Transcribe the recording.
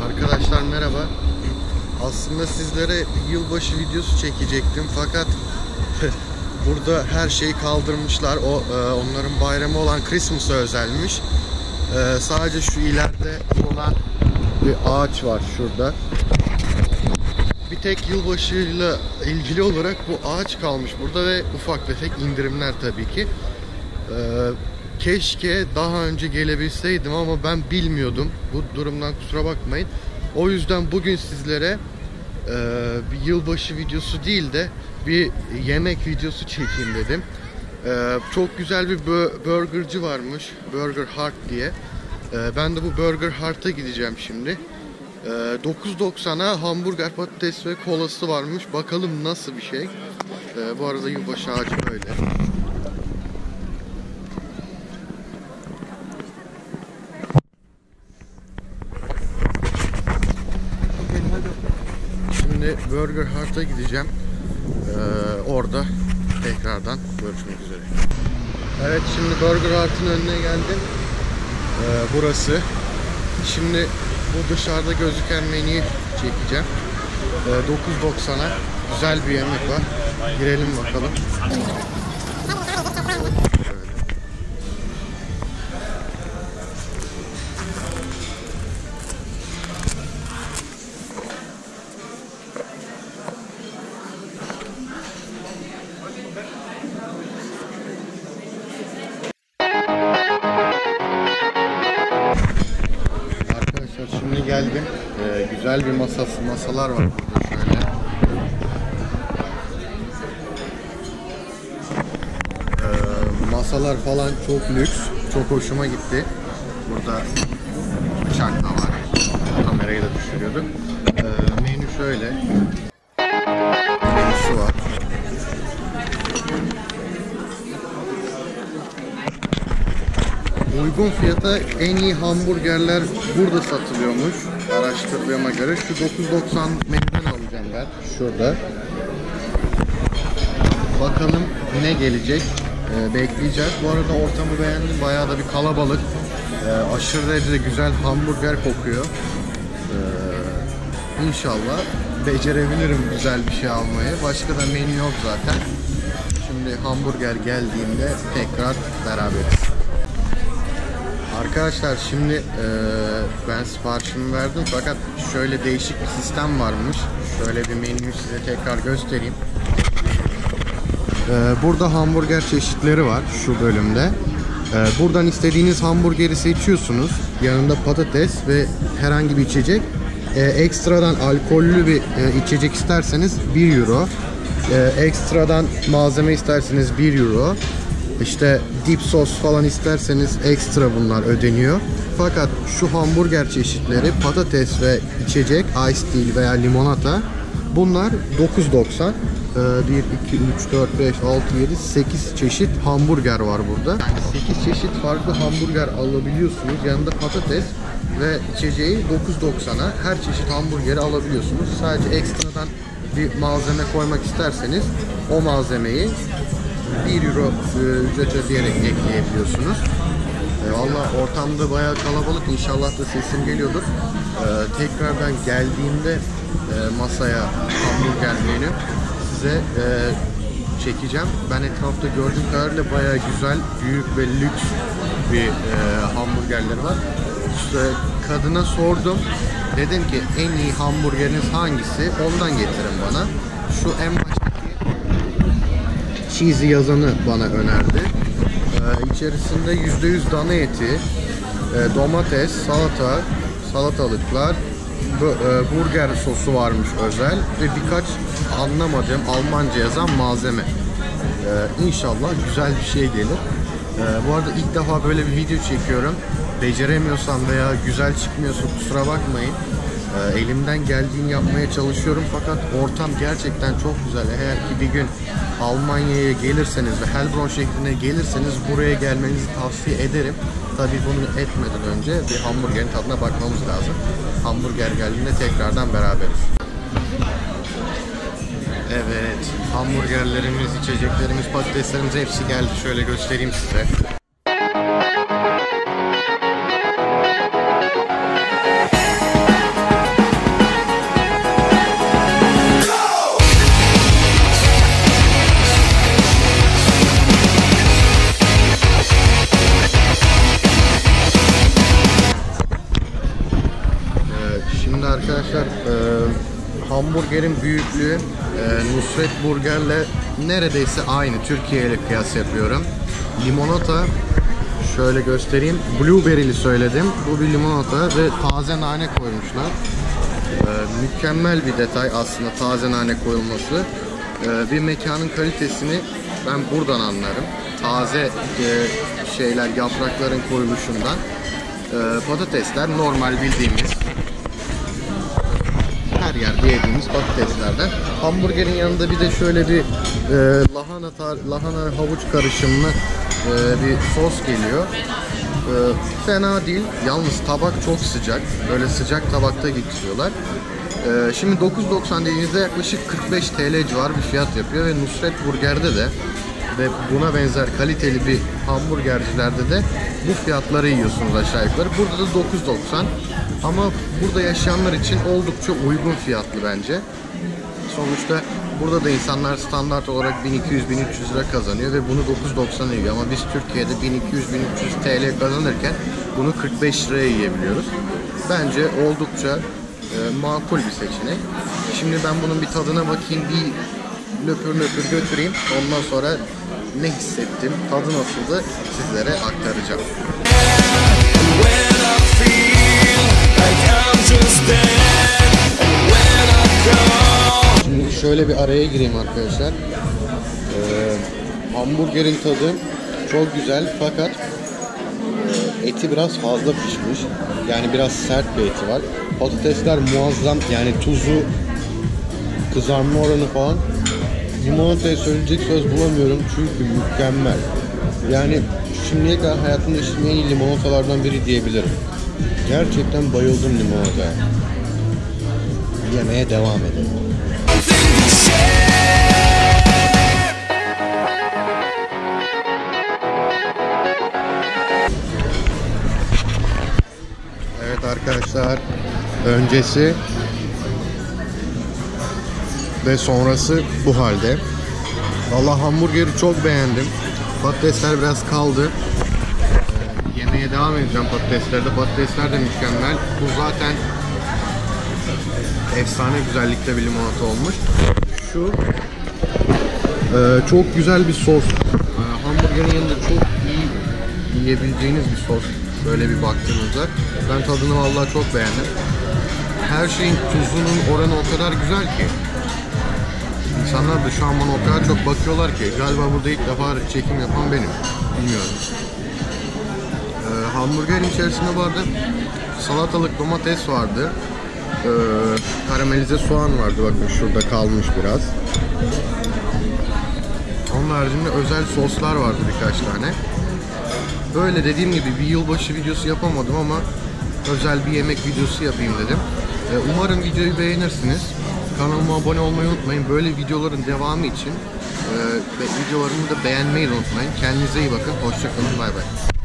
Arkadaşlar merhaba. Aslında sizlere yılbaşı videosu çekecektim fakat burada her şeyi kaldırmışlar. Onların bayramı olan Christmas'a özelmiş. Sadece şu ileride olan bir ağaç var şurada. Bir tek yılbaşıyla ilgili olarak bu ağaç kalmış burada ve ufak tefek indirimler tabii ki. Keşke daha önce gelebilseydim ama ben bilmiyordum. Bu durumdan kusura bakmayın. O yüzden bugün sizlere bir yılbaşı videosu değil de bir yemek videosu çekeyim dedim. Çok güzel bir burgerci varmış, Burger Heart diye. Ben de bu Burger Heart'a gideceğim şimdi. 9.90'a hamburger, patates ve kolası varmış. Bakalım nasıl bir şey. Bu arada yılbaşı ağacı böyle. Şimdi Burger Heart'a gideceğim. Orada tekrardan görüşmek üzere. Evet, şimdi Burger Heart'ın önüne geldim. Burası. Şimdi bu dışarıda gözüken menüyü çekeceğim. 9.90'a güzel bir yemek var. Girelim bakalım. Şimdi geldim. Güzel bir masalar var burada şöyle. Masalar falan çok lüks. Çok hoşuma gitti. Burada bıçak da var. Kamerayı da düşürüyorduk. Menü şöyle. Menüsü var. Uygun fiyata en iyi hamburgerler burada satılıyormuş. Araştırdığıma göre şu 9.90 menüden alacağım ben. Şurada. Bakalım ne gelecek. Bekleyeceğiz. Bu arada ortamı beğendim. Bayağı da bir kalabalık. Aşırı derecede güzel hamburger kokuyor. İnşallah becerebilirim güzel bir şey almayı. Başka da menü yok zaten. Şimdi hamburger geldiğinde tekrar beraberiz. Arkadaşlar şimdi ben siparişimi verdim fakat şöyle değişik bir sistem varmış. Şöyle bir menüyü size tekrar göstereyim. Burada hamburger çeşitleri var şu bölümde. Buradan istediğiniz hamburgeri seçiyorsunuz. Yanında patates ve herhangi bir içecek. Ekstradan alkollü bir içecek isterseniz 1 euro. Ekstradan malzeme isterseniz 1 euro. İşte dip sos falan isterseniz ekstra bunlar ödeniyor. Fakat şu hamburger çeşitleri patates ve içecek, ice tea veya limonata, bunlar 9.90. 1, 2, 3, 4, 5, 6, 7, 8 çeşit hamburger var burada. Yani 8 çeşit farklı hamburger alabiliyorsunuz. Yanında patates ve içeceği 9.90'a her çeşit hamburgeri alabiliyorsunuz. Sadece ekstradan bir malzeme koymak isterseniz o malzemeyi 1 euro ücret ödeyerek ekleyebiliyorsunuz. Valla ortamda bayağı kalabalık. İnşallah da sesim geliyordur. Tekrar ben geldiğimde masaya hamburger menü size çekeceğim. Ben etrafta gördüğüm kadarıyla bayağı güzel, büyük ve lüks bir hamburgerler var. İşte kadına sordum. Dedim ki en iyi hamburgeriniz hangisi? Ondan getirin bana. Şu en baştaki cheesy yazanı bana önerdi. İçerisinde %100 dana eti, domates, salatalıklar, burger sosu varmış özel ve birkaç anlamadığım Almanca yazan malzeme. İnşallah güzel bir şey gelir. Bu arada ilk defa böyle bir video çekiyorum. Beceremiyorsam veya güzel çıkmıyorsa kusura bakmayın. Elimden geldiğini yapmaya çalışıyorum fakat ortam gerçekten çok güzel. Eğer ki bir gün Almanya'ya gelirseniz ve Heilbronn şehrine gelirseniz buraya gelmenizi tavsiye ederim. Tabii bunu etmeden önce bir hamburgerin tadına bakmamız lazım. Hamburger geldiğinde tekrardan beraberiz. Evet, hamburgerlerimiz, içeceklerimiz, patateslerimiz hepsi geldi. Şöyle göstereyim size. Şimdi arkadaşlar hamburgerin büyüklüğü Nusret Burger'le neredeyse aynı. Türkiye ile kıyas yapıyorum. Limonata şöyle göstereyim. Blueberry'li söyledim. Bu bir limonata ve taze nane koymuşlar. Mükemmel bir detay aslında taze nane koyulması. Bir mekanın kalitesini ben buradan anlarım. Taze şeyler, yaprakların koyuluşundan. Patatesler normal bildiğimiz her yerde yediğimiz patateslerden. Hamburgerin yanında bir de şöyle bir lahana havuç karışımlı bir sos geliyor. Fena değil. Yalnız tabak çok sıcak. Böyle sıcak tabakta getiriyorlar. Şimdi 9.90 dediğinizde yaklaşık 45 TL civarı bir fiyat yapıyor ve Nusret Burger'de de ve buna benzer kaliteli bir hamburgercilerde de bu fiyatları yiyorsunuz aşağı yukarı. Burada da 9.90 ama burada yaşayanlar için oldukça uygun fiyatlı bence. Sonuçta burada da insanlar standart olarak 1200-1300 lira kazanıyor ve bunu 9.90'a yiyor ama biz Türkiye'de 1200-1300 TL kazanırken bunu 45 liraya yiyebiliyoruz. Bence oldukça makul bir seçenek. Şimdi ben bunun bir tadına bakayım, bir löpür löpür götüreyim. Ondan sonra ne hissettim, tadı nasıldı sizlere aktaracağım. Şimdi şöyle bir araya gireyim arkadaşlar. Hamburgerin tadı çok güzel fakat eti biraz fazla pişmiş. Yani biraz sert bir eti var. Patatesler muazzam, yani tuzu, kızarma oranı falan. Limonataya söyleyecek söz bulamıyorum çünkü mükemmel. Yani şimdiye kadar hayatımda içtiğim en iyi limonatalardan biri diyebilirim. Gerçekten bayıldım limonataya. Yemeye devam edelim. Evet arkadaşlar, öncesi ve sonrası bu halde. Vallahi hamburgeri çok beğendim. Patatesler biraz kaldı. Yemeye devam edeceğim patateslerde. Patatesler de mükemmel. Bu zaten efsane güzellikte bir limonata olmuş. Şu çok güzel bir sos. Hamburgerin yanında çok iyi yiyebileceğiniz bir sos. Böyle bir baktığınızda. Ben tadını vallahi çok beğendim. Her şeyin tuzunun oranı o kadar güzel ki. İnsanlar da şu an bana o kadar çok bakıyorlar ki galiba burada ilk defa çekim yapan benim. Bilmiyorum. Hamburgerin içerisinde bu arada salatalık domates vardı. Karamelize soğan vardı, bakın şurada kalmış biraz. Onun haricinde özel soslar vardı birkaç tane. Böyle dediğim gibi bir yılbaşı videosu yapamadım ama özel bir yemek videosu yapayım dedim. Umarım videoyu beğenirsiniz. Kanalıma abone olmayı unutmayın. Böyle videoların devamı için ve videolarımı da beğenmeyi unutmayın. Kendinize iyi bakın. Hoşça kalın. Bay bay.